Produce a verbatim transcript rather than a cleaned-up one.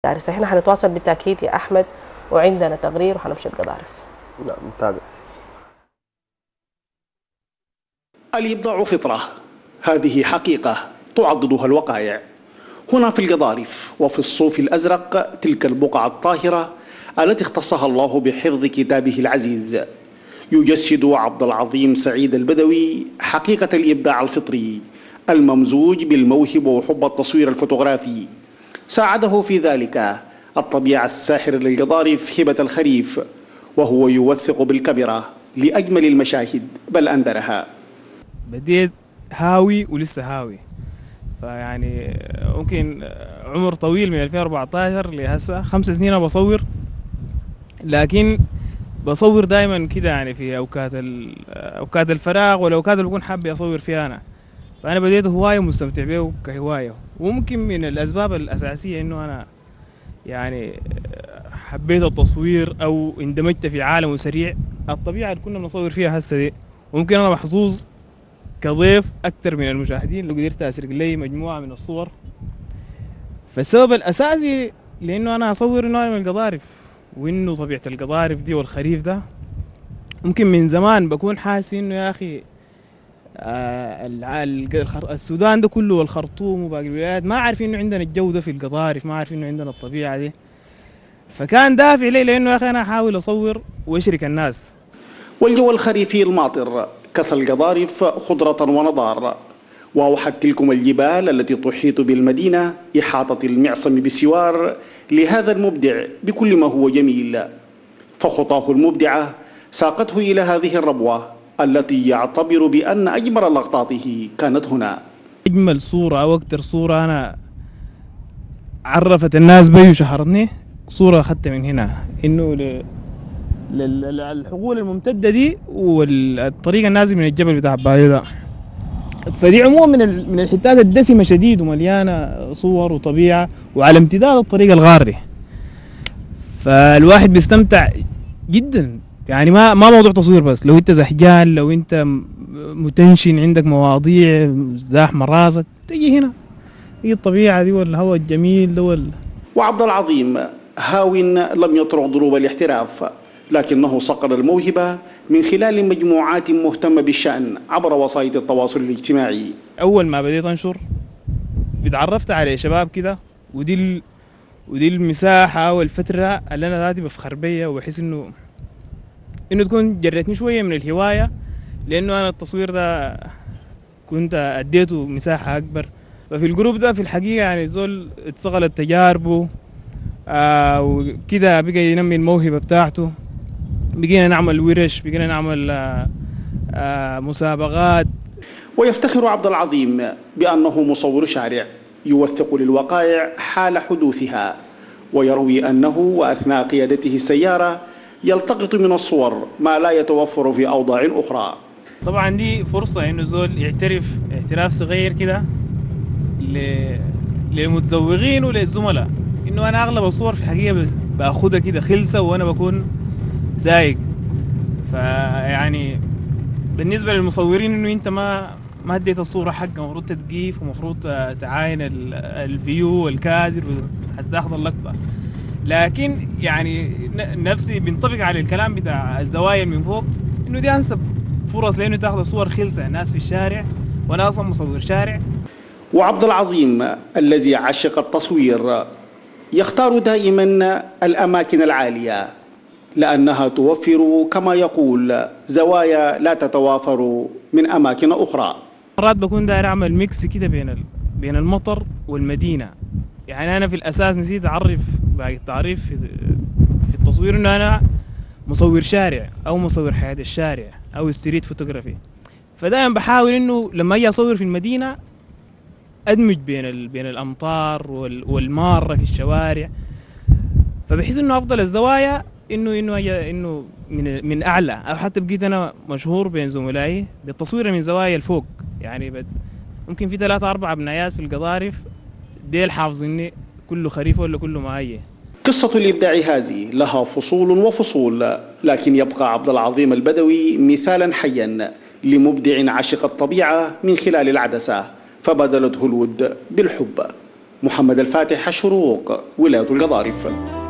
القضارف. احنا حنتواصل بالتأكيد يا أحمد، وعندنا تقرير وحنمشي القضارف. نعم نتابع. الإبداع فطرة، هذه حقيقة تعضدها الوقائع. هنا في القضارف وفي الصوف الأزرق، تلك البقعة الطاهرة التي اختصها الله بحفظ كتابه العزيز، يجسد عبد العظيم سعيد البدوي حقيقة الإبداع الفطري الممزوج بالموهبة وحب التصوير الفوتوغرافي. ساعده في ذلك الطبيعة الساحرة للقضارف هبة الخريف، وهو يوثق بالكاميرا لأجمل المشاهد بل أندرها. بديت هاوي ولسه هاوي، فيعني ممكن عمر طويل من ألفين وأربعة عشر لهسه خمس سنين أنا بصور، لكن بصور دائما كده يعني في أوقات أوقات الفراغ والأوقات اللي بكون حابب أصور فيها أنا. فأنا بديت هواية ومستمتع به كهواية، وممكن من الأسباب الأساسية إنه أنا يعني حبيت التصوير أو اندمجت في عالم سريع الطبيعة اللي كنا بنصور فيها هسه دي. وممكن أنا محظوظ كضيف أكثر من المشاهدين لو قدرت أسرق لي مجموعة من الصور. فالسبب الأساسي لأنه أنا أصور نوع من القضارف، وإنه طبيعة القضارف دي والخريف ده ممكن من زمان بكون حاسس إنه يا أخي آه السودان ده كله والخرطوم وباقي الولايات ما عارفين إنه عندنا الجو ده في القضارف، ما عارفين إنه عندنا الطبيعة دي. فكان دافع لي لأنه يا أخي أنا أحاول أصور وأشرك الناس. والجو الخريفي الماطر كسى القضارف خضرة ونضار، وأوحت تلكم الجبال التي تحيط بالمدينة إحاطة المعصم بسوار لهذا المبدع بكل ما هو جميل. فخطاه المبدعة ساقته إلى هذه الربوة التي يعتبر بأن أجمل لقطاته كانت هنا. أجمل صورة أو أكتر صورة أنا عرفت الناس بي وشهرتني صورة أخذتها من هنا، إنه للحقول الممتدة دي والطريق النازل من الجبل بتاع بايو ده. فدي عموما من من الحتات الدسمة شديد ومليانة صور وطبيعة وعلى امتداد الطريق الغار دي. فالواحد بيستمتع جدا، يعني ما ما موضوع تصوير بس، لو انت زهجان، لو انت متنشن، عندك مواضيع زاحمة راسك، تجي هنا هي الطبيعة دي والهواء الجميل ده وال... وعبد العظيم هاو لم يطرق ضروب الاحتراف، لكنه صقل الموهبة من خلال مجموعات مهتمة بالشأن عبر وسائل التواصل الاجتماعي. أول ما بديت أنشر اتعرفت على شباب كده، ودي ال... ودي المساحة والفترة اللي أنا ذاتي بفخر بيها، وبحس إنه إنه تكون جرتني شوية من الهواية، لأنه أنا التصوير ده كنت أديته مساحة أكبر. ففي الجروب ده في الحقيقة يعني زول اتسغلت تجاربه آه وكده، بقى ينمي الموهبة بتاعته. بقينا نعمل ورش، بقينا نعمل آه آه مسابقات. ويفتخر عبد العظيم بأنه مصور شارع يوثق للوقائع حال حدوثها، ويروي أنه وأثناء قيادته السيارة يلتقط من الصور ما لا يتوفر في أوضاع أخرى. طبعا دي فرصة إنه زول يعترف اعتراف صغير كده للمتزوغين وللزملاء، إنه أنا أغلب الصور في الحقيقة بس بأخدها كده خلصة وأنا بكون سايق. فيعني بالنسبة للمصورين إنه أنت ما ما اديت الصورة حقها، المفروض تتقيف ومفروض تعاين الفيو والكادر حتى تاخذ اللقطة. لكن يعني نفسي بينطبق على الكلام بتاع الزوايا من فوق، إنه دي أنسب فرص لأنه تاخذ صور خلصة الناس في الشارع، وأنا أصلا مصور شارع. وعبد العظيم الذي عشق التصوير يختار دائما الأماكن العالية لأنها توفر كما يقول زوايا لا تتوافر من أماكن أخرى. مرات بكون داير أعمل ميكس كده بين بين المطر والمدينة. يعني أنا في الأساس نسيت أعرف باقي التعريف في, في التصوير إنه أنا مصور شارع أو مصور حياة الشارع أو ستريت فوتوغرافي. فدائما بحاول إنه لما أجي أصور في المدينة أدمج بين بين الأمطار والمارة في الشوارع. فبحس إنه أفضل الزوايا إنه إنه إنه من من أعلى، أو حتى بقيت أنا مشهور بين زملائي بالتصوير من زوايا الفوق. يعني ممكن في ثلاثة أربعة بنايات في القضارف ديل حافظيني كله خريف ولا كله معايا. قصة الإبداع هذه لها فصول وفصول، لكن يبقى عبد العظيم البدوي مثالا حيا لمبدع عشق الطبيعة من خلال العدسة، فبدلته الود بالحب. محمد الفاتح، الشروق، ولاية القضارف.